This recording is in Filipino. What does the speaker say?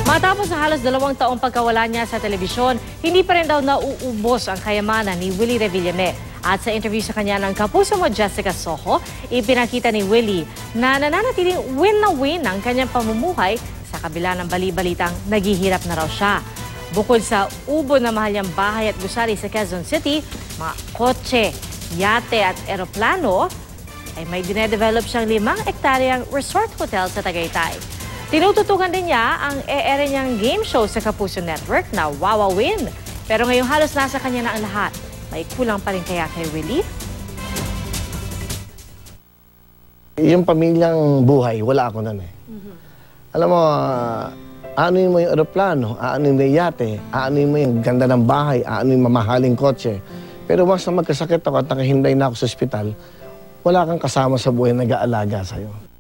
Matapos sa halos 2 taong pagkawala niya sa telebisyon, hindi pa rin daw nauubos ang kayamanan ni Willie Revillame. At sa interview sa kanya ng kapuso mo Jessica Soho, ipinakita ni Willie na nananatiling win na win ang kanyang pamumuhay sa kabila ng bali-balitang naghihirap na raw siya. Bukod sa ubo na mahal niyang bahay at gusali sa Quezon City, mga kotse, yate at eroplano, ay may dinedevelop siyang 5 hektaryang resort hotel sa Tagaytay. Tinututukan din niya ang e-ere niyang game show sa Kapuso Network na Wawa Win. Pero ngayong halos nasa kanya na ang lahat. May kulang pa rin kaya kay Willie? Yung pamilyang buhay, wala ako nun eh. Alam mo, aanuin mo yung aeroplano, aanuin mo yung yate, aanuin mo yung ganda ng bahay, aanuin yung mamahaling kotse. Pero once na magkasakit ako at nakahinday na ako sa ospital, wala kang kasama sa buhay na nag-aalaga sa'yo.